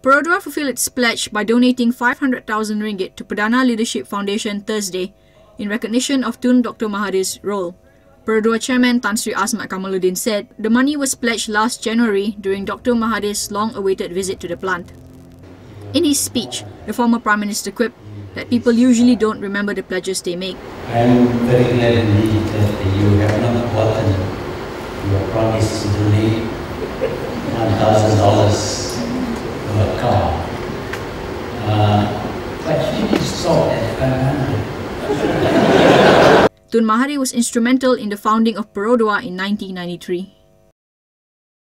Perodua fulfilled its pledge by donating 500,000 ringgit to Perdana Leadership Foundation Thursday in recognition of Tun Dr. Mahathir's role. Perodua Chairman Tan Sri Asmat Kamaluddin said the money was pledged last January during Dr. Mahathir's long-awaited visit to the plant. In his speech, the former Prime Minister quipped that people usually don't remember the pledges they make. I am very glad indeed that you have not forgotten your promise to donate $1,000 for a car. But you did stop at 500. Tun Mahathir was instrumental in the founding of Perodua in 1993.